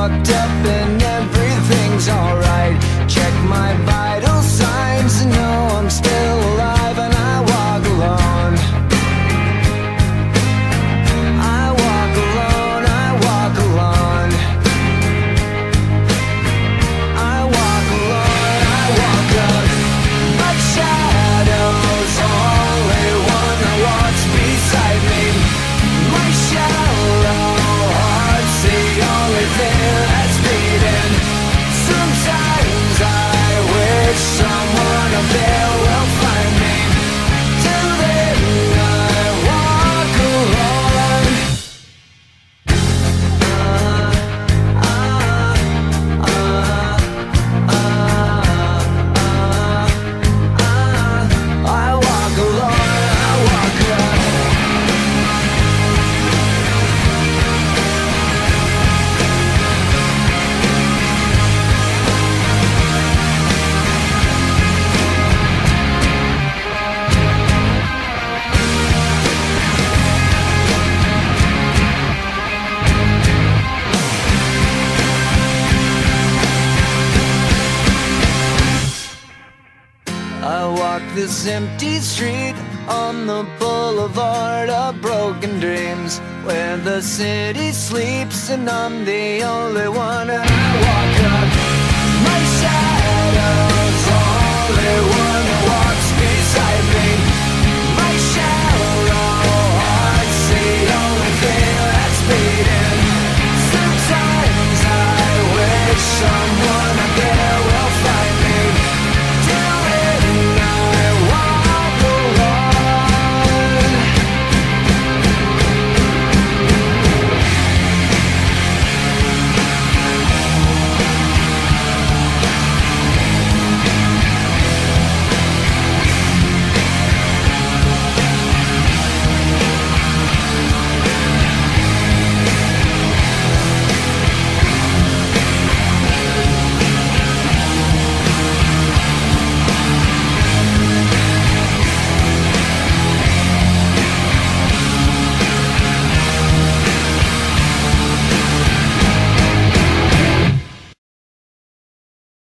locked up and everything's alright. Check my vital signs and know I'm still alive, and I walk alone. I walk alone, I walk alone. I walk alone, I walk up. My shadow's only one that walks beside me. My shallow heart's the only thing that's beating. Sometimes I wish someone up there will find me. Till then I walk alone. I walk alone, I walk alone. I walk this empty street on the boulevard of broken dreams, where the city sleeps and I'm the only one. And I walk up. My shadow's only one that walks